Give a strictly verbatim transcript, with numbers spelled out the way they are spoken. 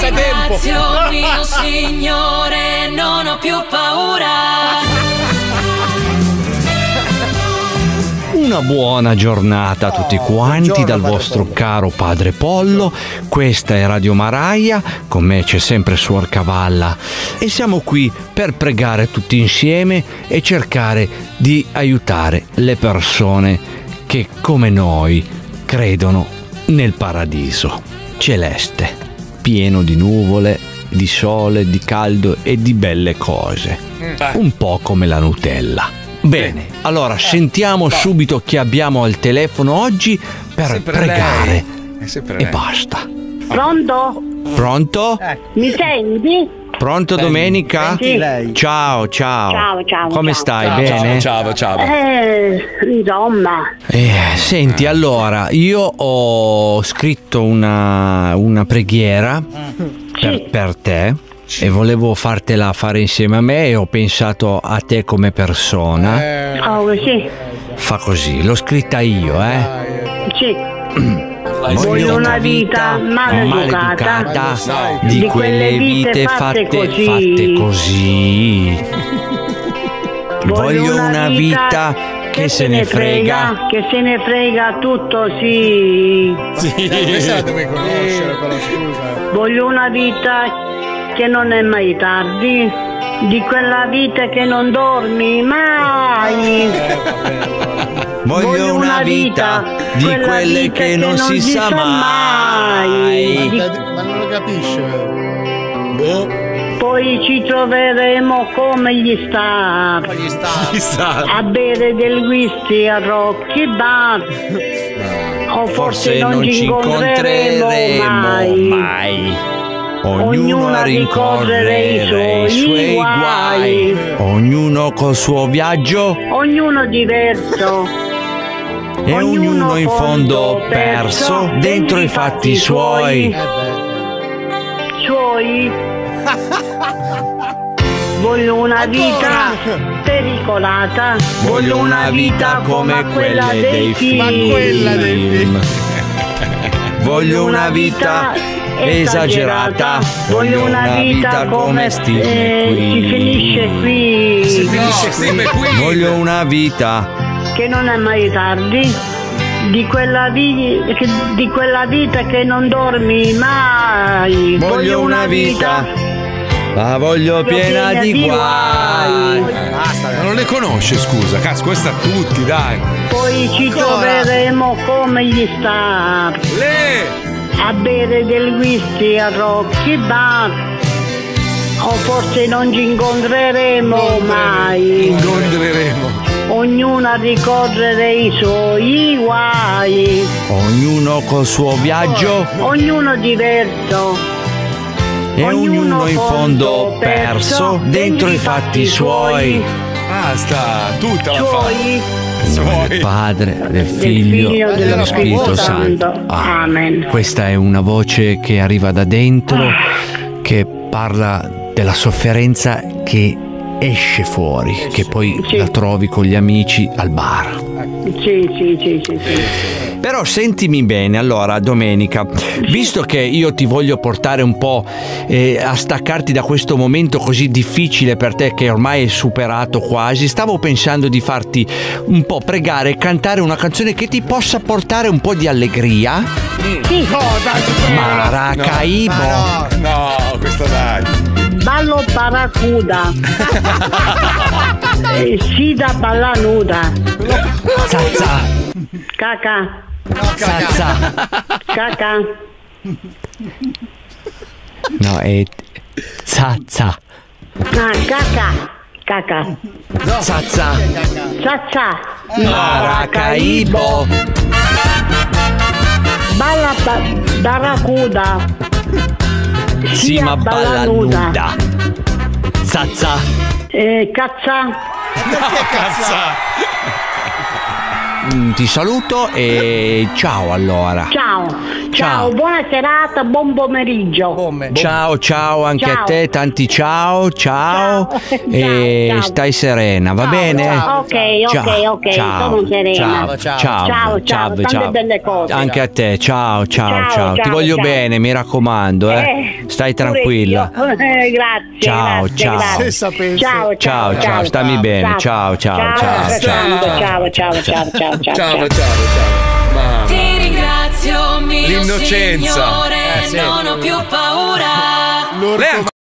fai tempo. Ringrazio mio Signore, non ho più paura. Una buona giornata a tutti quanti dal vostro caro padre Pollo. Questa è Radio Maraia, con me c'è sempre Suor Cavalla e siamo qui per pregare tutti insieme e cercare di aiutare le persone che come noi credono nel paradiso celeste, pieno di nuvole, di sole, di caldo e di belle cose, un po' come la Nutella. Bene, allora sentiamo subito chi abbiamo al telefono oggi per Sempre pregare lei. È sempre e lei. basta. Pronto? Pronto? Mi senti? Pronto Domenica? Sì. Ciao, ciao. Ciao, ciao, Come ciao. stai? Ciao, Bene? ciao, ciao, ciao. Eh, insomma. Eh, senti, allora, io ho scritto una, una preghiera per, Sì. per te e volevo fartela fare insieme a me e ho pensato a te come persona. Eh, Oh, sì, Fa così, l'ho scritta io, eh. sì. Voglio una vita maleducata, maleducata di quelle vite fatte, così. fatte così. Voglio una vita che se ne frega. che se ne frega tutto, sì. sì, questa la devi conoscere, però scusa. Voglio una vita che non è mai tardi, di quella vita che non dormi mai. Voglio una vita di quella quelle vita che non si sa mai. Ma non lo capisce. Boh. Poi ci troveremo come gli star, Gli sta. Chissà. a bere del whisky a Rocky Bar. O forse non ci incontreremo mai. mai. Ognuno a rincorrere i suoi guai. Ognuno col suo viaggio Ognuno diverso. e ognuno in fondo perso dentro i fatti suoi. Eh beh. Suoi. Voglio una vita pericolata. Voglio una vita come quella dei film. Ma quella dei film. Voglio una vita esagerata. Voglio una vita come Steve eh, si finisce qui. Si finisce sempre qui. Voglio una vita. Che non è mai tardi. Di quella, vi- che- di quella vita che non dormi mai. Voglio una vita. La voglio piena di guai. Basta. Ma non le conosce, scusa, cazzo, questa a tutti, dai. Poi ci troveremo come gli star, Le! a bere del whisky a Rocky Bar. O forse non ci incontreremo mai. Incontreremo. Ognuno a ricorrere i suoi guai. Ognuno col suo viaggio Ognuno diverso. e ognuno in fondo perso dentro i fatti suoi. Basta, tutta la fa. Suoi. In nome del Padre, del Figlio Figlio e e dello Spirito Santo. Ah, Amen. questa è una voce che arriva da dentro, che parla della sofferenza che esce fuori, che poi Sì. la trovi con gli amici al bar. Sì, sì, sì, sì, sì. Però sentimi bene, allora Domenica, visto che io ti voglio portare un po' eh, a staccarti da questo momento così difficile per te che ormai è superato quasi, stavo pensando di farti un po' pregare e cantare una canzone che ti possa portare un po' di allegria. Sì. No, dai, ti prego. Maracaibo. Ma no. No, questa dai. Ballo paracuda. Eh, si da balla nuda. Zazza, Caca. zazza. Caca. No, è zazza. Ah, caca. Caca. Zazza. Ciaccia. Maracaibo. Balla ba- baracuda. Sì, ma balla nuda. Zazza. Eh, cazza. Cazza. mm, ti saluto e ciao allora. Ciao, ciao, ciao, buona serata, buon pomeriggio. Bomme. Ciao, ciao anche Ciao. a te, tanti ciao, ciao, Ciao. e Ciao, ciao. stai serena, va Ciao, bene? ciao. Ok, ok, ok, ciao, sono serena. ciao, Ciao, ciao, ciao, ciao, tante ciao. belle cose. Anche a te, ciao, ciao, Ciao, ciao. Ti ciao, voglio ciao. bene, mi raccomando, eh. Eh, Stai pure tranquilla. io. Eh, grazie. Ciao, grazie, ciao. grazie. Se sapessi. Ciao, ciao, Ciao, ciao, stammi bene. Ciao, ciao, ciao, ciao, ciao. ciao, ciao, ciao, ciao, ciao, Ciao, ciao, ciao. Mamma. Ti ringrazio, mio L'innocenza. Signore, Eh, sì. non ho più paura. L'orco